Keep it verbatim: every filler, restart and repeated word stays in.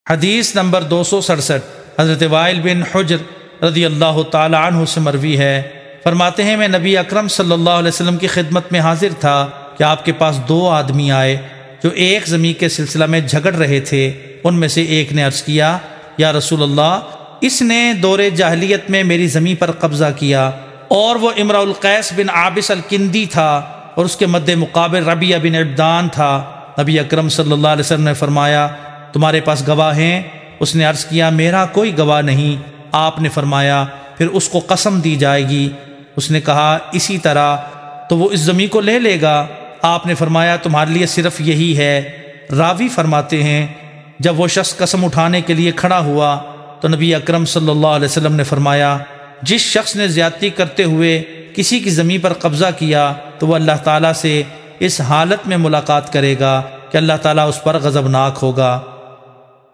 حدیث نمبر دو سو سڑسٹھ حضرت وائل بن حجر رضی اللہ تعالی عنہ سے مروی ہے، فرماتے ہیں میں نبی اکرم صلی اللہ علیہ وسلم کی خدمت میں حاضر تھا کہ آپ کے پاس دو آدمی آئے جو ایک زمین کے سلسلہ میں جھگڑ رہے تھے۔ ان میں سے ایک نے عرض کیا، یا رسول اللہ، اس نے دور جاہلیت میں میری زمین پر قبضہ کیا، اور وہ امرؤ القیس بن عابس الکندی تھا، اور اس کے مد مقابل ربیعہ بن عبدان تھا۔ نبی اکرم صلی اللہ علیہ وسلم نے فرمایا، تمہارے پاس گواہ ہیں؟ اس نے عرض کیا، میرا کوئی گواہ نہیں۔ آپ نے فرمایا، پھر اس کو قسم دی جائے گی۔ اس نے کہا، اسی طرح تو وہ اس زمین کو لے لے گا۔ آپ نے فرمایا، تمہارے لیے صرف یہی ہے۔ راوی فرماتے ہیں، جب وہ شخص قسم اٹھانے کے لیے کھڑا ہوا تو نبی اکرم صلی اللہ علیہ وسلم نے فرمایا، جس شخص نے زیادتی کرتے ہوئے کسی کی زمین پر قبضہ کیا تو وہ اللہ تعالیٰ سے اس حالت میں ملاقات کرے گا کہ اللہ تعالیٰ اس پر غضبناک ہوگا۔